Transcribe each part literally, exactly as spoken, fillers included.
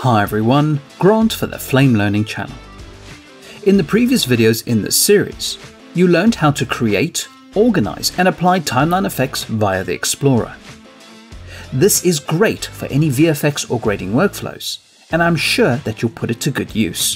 Hi everyone, Grant for the Flame Learning channel. In the previous videos in this series, you learned how to create, organize and apply TimelineFX via the Explorer. This is great for any V F X or grading workflows, and I'm sure that you'll put it to good use.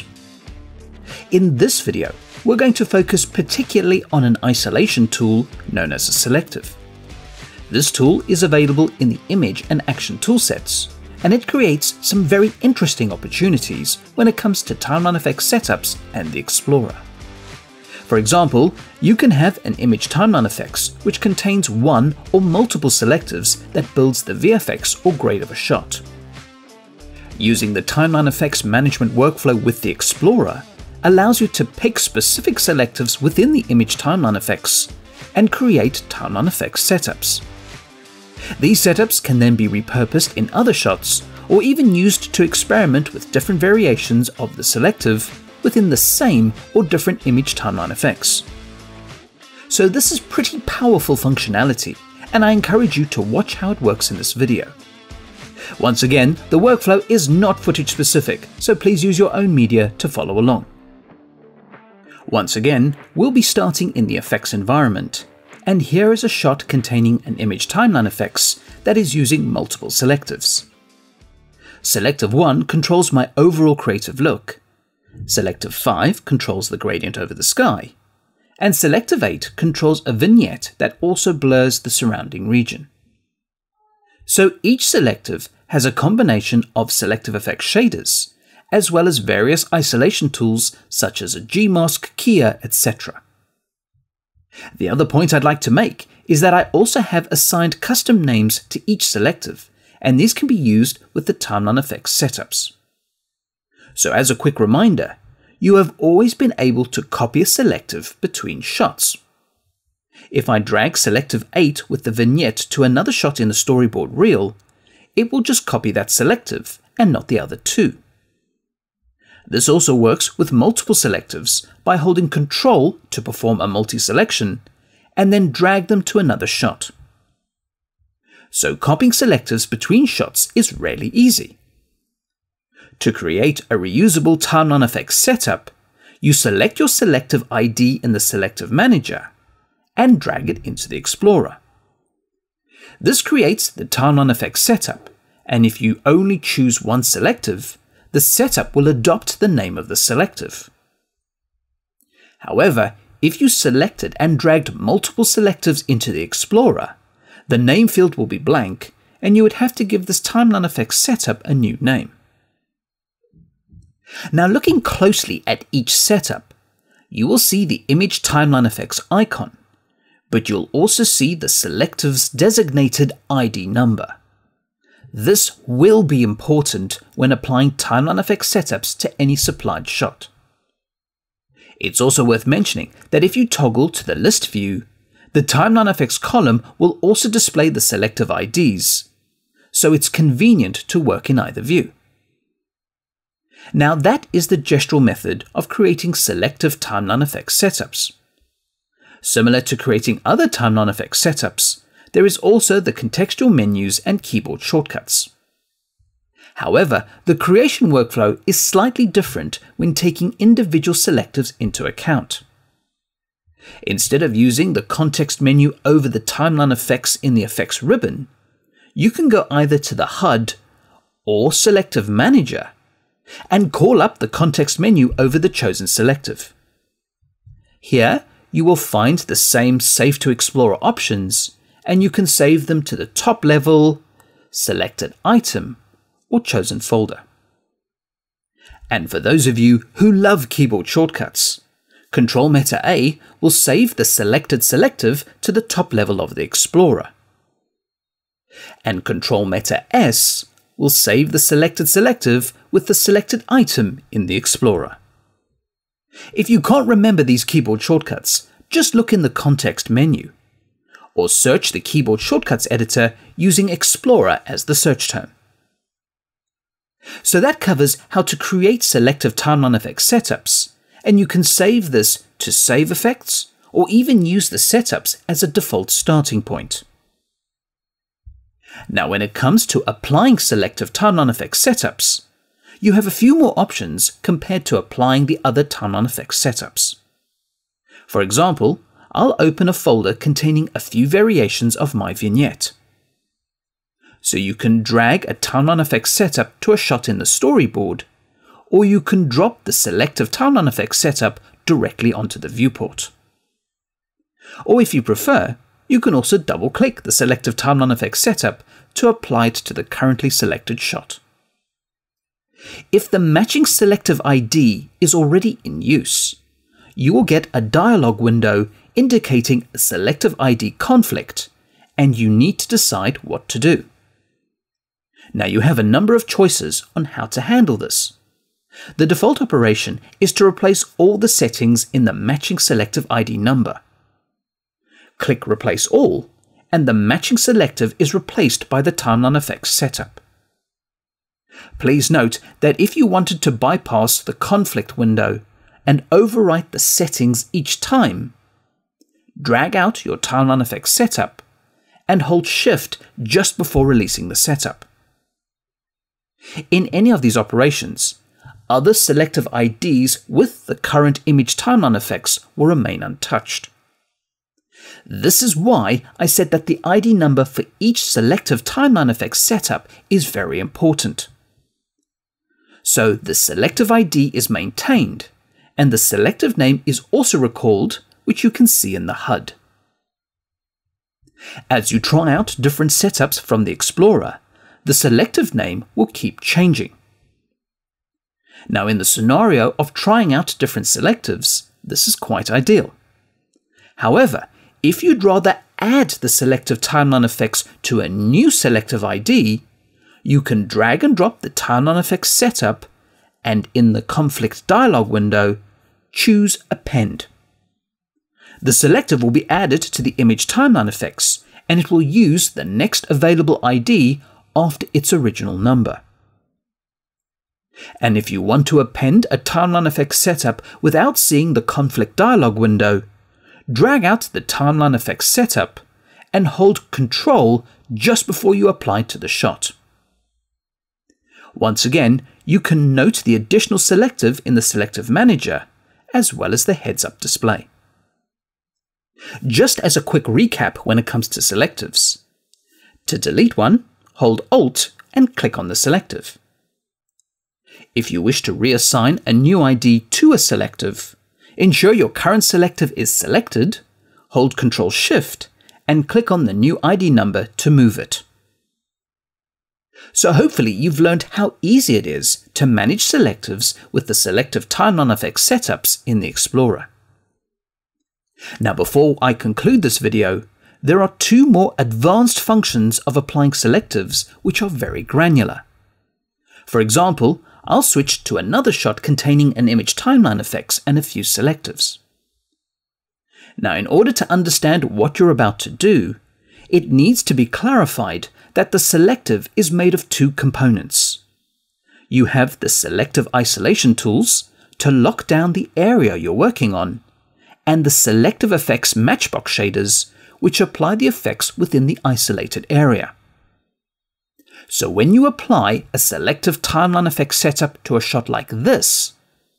In this video, we're going to focus particularly on an isolation tool known as a selective. This tool is available in the Image and Action toolsets, and it creates some very interesting opportunities when it comes to TimelineFX setups and the Explorer. For example, you can have an Image TimelineFX which contains one or multiple selectives that builds the V F X or grade of a shot. Using the TimelineFX management workflow with the Explorer allows you to pick specific selectives within the Image TimelineFX and create TimelineFX setups. These setups can then be repurposed in other shots or even used to experiment with different variations of the selective within the same or different Image TimelineFX. So this is pretty powerful functionality, and I encourage you to watch how it works in this video. Once again, the workflow is not footage specific, so please use your own media to follow along. Once again, we'll be starting in the effects environment. And here is a shot containing an Image TimelineFX that is using multiple selectives. Selective one controls my overall creative look, Selective five controls the gradient over the sky, and Selective eight controls a vignette that also blurs the surrounding region. So each selective has a combination of SelectiveFX shaders, as well as various isolation tools such as a G-mask, keyer, et cetera. The other point I'd like to make is that I also have assigned custom names to each selective, and these can be used with the TimelineFX setups. So as a quick reminder, you have always been able to copy a selective between shots. If I drag Selective eight with the vignette to another shot in the storyboard reel, it will just copy that selective and not the other two. This also works with multiple selectives by holding Control to perform a multi-selection and then drag them to another shot. So copying selectives between shots is really easy. To create a reusable TimelineFX setup, you select your selective I D in the Selective Manager and drag it into the Explorer. This creates the TimelineFX setup, and if you only choose one selective, the setup will adopt the name of the selective. However, if you selected and dragged multiple selectives into the Explorer, the name field will be blank and you would have to give this TimelineFX setup a new name. Now looking closely at each setup, you will see the Image TimelineFX icon, but you'll also see the selective's designated I D number. This will be important when applying TimelineFX setups to any supplied shot. It's also worth mentioning that if you toggle to the list view, the TimelineFX column will also display the selective I Ds, so it's convenient to work in either view. Now that is the gestural method of creating selective TimelineFX setups. Similar to creating other TimelineFX setups, there is also the contextual menus and keyboard shortcuts. However, the creation workflow is slightly different when taking individual selectives into account. Instead of using the context menu over the TimelineFX in the Effects ribbon, you can go either to the H U D or Selective Manager and call up the context menu over the chosen selective. Here, you will find the same Save to Explorer options, and you can save them to the top level, selected item, or chosen folder. And for those of you who love keyboard shortcuts, Control Meta A will save the selected selective to the top level of the Explorer. And Control Meta S will save the selected selective with the selected item in the Explorer. If you can't remember these keyboard shortcuts, just look in the context menu, or search the keyboard shortcuts editor using Explorer as the search term. So that covers how to create selective TimelineFX setups, and you can save this to save effects or even use the setups as a default starting point. Now when it comes to applying selective TimelineFX setups, you have a few more options compared to applying the other TimelineFX setups. For example, I'll open a folder containing a few variations of my vignette. So you can drag a TimelineFX setup to a shot in the storyboard, or you can drop the Selective TimelineFX setup directly onto the viewport. Or if you prefer, you can also double-click the Selective TimelineFX setup to apply it to the currently selected shot. If the matching selective I D is already in use, you will get a dialog window indicating a selective I D conflict, and you need to decide what to do. Now you have a number of choices on how to handle this. The default operation is to replace all the settings in the matching selective I D number. Click Replace All, and the matching selective is replaced by the TimelineFX setup. Please note that if you wanted to bypass the conflict window and overwrite the settings each time, drag out your TimelineFX setup and hold Shift just before releasing the setup. In any of these operations, other selective I Ds with the current Image TimelineFX will remain untouched. This is why I said that the I D number for each selective TimelineFX setup is very important. So the selective I D is maintained, and the selective name is also recalled, which you can see in the H U D. As you try out different setups from the Explorer, the selective name will keep changing. Now, in the scenario of trying out different selectives, this is quite ideal. However, if you'd rather add the selective TimelineFX to a new selective I D, you can drag and drop the TimelineFX setup and in the conflict dialog window, choose Append. The selective will be added to the Image TimelineFX, and it will use the next available I D after its original number. And if you want to append a TimelineFX setup without seeing the conflict dialog window, drag out the TimelineFX setup and hold Control just before you apply to the shot. Once again, you can note the additional selective in the Selective Manager, as well as the heads-up display. Just as a quick recap when it comes to selectives, to delete one, hold Alt and click on the selective. If you wish to reassign a new I D to a selective, ensure your current selective is selected, hold Control Shift, and click on the new I D number to move it. So hopefully you've learned how easy it is to manage selectives with the Selective TimelineFX setups in the Explorer. Now, before I conclude this video, there are two more advanced functions of applying selectives which are very granular. For example, I'll switch to another shot containing an Image TimelineFX and a few selectives. Now, in order to understand what you're about to do, it needs to be clarified that the selective is made of two components. You have the selective isolation tools to lock down the area you're working on, and the Selective Effects Matchbox shaders, which apply the effects within the isolated area. So when you apply a Selective TimelineFX setup to a shot like this,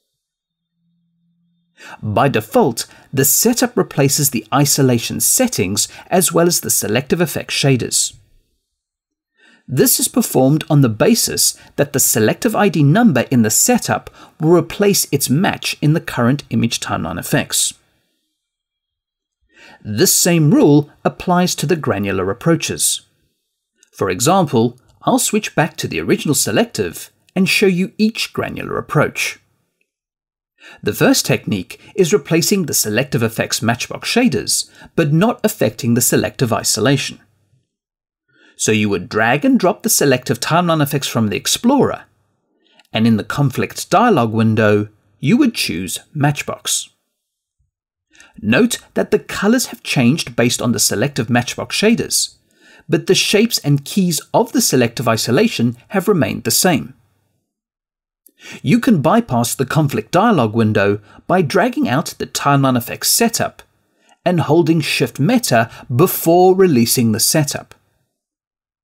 by default, the setup replaces the isolation settings as well as the Selective Effects shaders. This is performed on the basis that the selective I D number in the setup will replace its match in the current Image TimelineFX. This same rule applies to the granular approaches. For example, I'll switch back to the original selective and show you each granular approach. The first technique is replacing the Selective Effects Matchbox shaders, but not affecting the selective isolation. So you would drag and drop the Selective TimelineFX from the Explorer, and in the Conflict dialog window, you would choose Matchbox. Note that the colors have changed based on the Selective Matchbox shaders, but the shapes and keys of the selective isolation have remained the same. You can bypass the Conflict dialog window by dragging out the TimelineFX setup and holding Shift Meta before releasing the setup.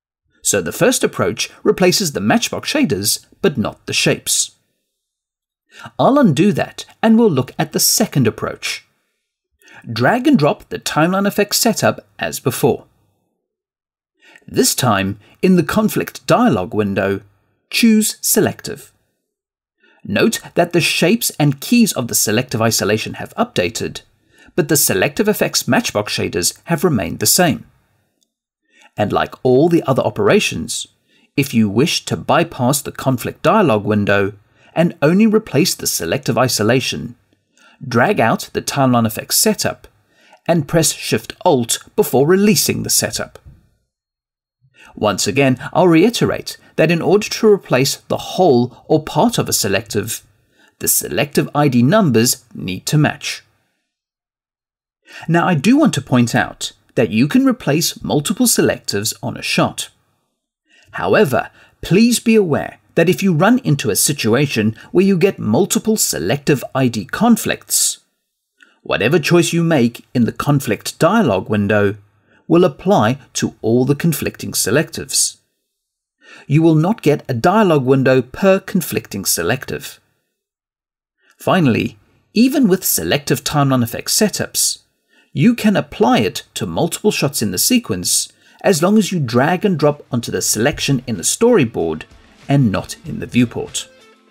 So the first approach replaces the matchbox shaders, but not the shapes. I'll undo that and we'll look at the second approach. Drag and drop the TimelineFX setup as before. This time, in the conflict dialog window, choose Selective. Note that the shapes and keys of the selective isolation have updated, but the SelectiveFX matchbox shaders have remained the same. And like all the other operations, if you wish to bypass the conflict dialog window and only replace the selective isolation, drag out the TimelineFX setup and press Shift Alt before releasing the setup. Once again, I'll reiterate that in order to replace the whole or part of a selective, the selective I D numbers need to match. Now, I do want to point out that you can replace multiple selectives on a shot. However, please be aware that if you run into a situation where you get multiple selective I D conflicts, whatever choice you make in the conflict dialog window will apply to all the conflicting selectives. You will not get a dialog window per conflicting selective. Finally, even with Selective TimelineFX Setups, you can apply it to multiple shots in the sequence as long as you drag and drop onto the selection in the storyboard and not in the viewport.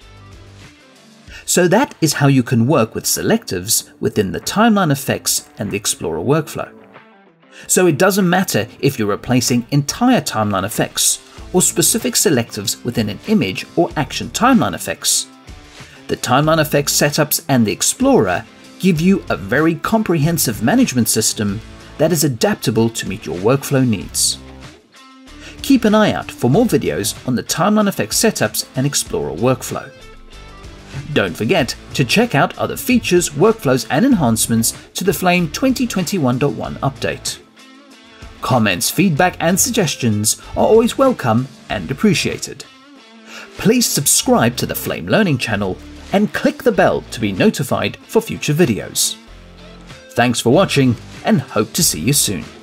So that is how you can work with selectives within the TimelineFX and the Explorer workflow. So it doesn't matter if you're replacing entire TimelineFX or specific selectives within an image or action TimelineFX. The TimelineFX Setups and the Explorer give you a very comprehensive management system that is adaptable to meet your workflow needs. Keep an eye out for more videos on the TimelineFX Setups and Explorer workflow. Don't forget to check out other features, workflows and enhancements to the Flame twenty twenty-one point one update. Comments, feedback and suggestions are always welcome and appreciated. Please subscribe to the Flame Learning channel and click the bell to be notified for future videos. Thanks for watching and hope to see you soon.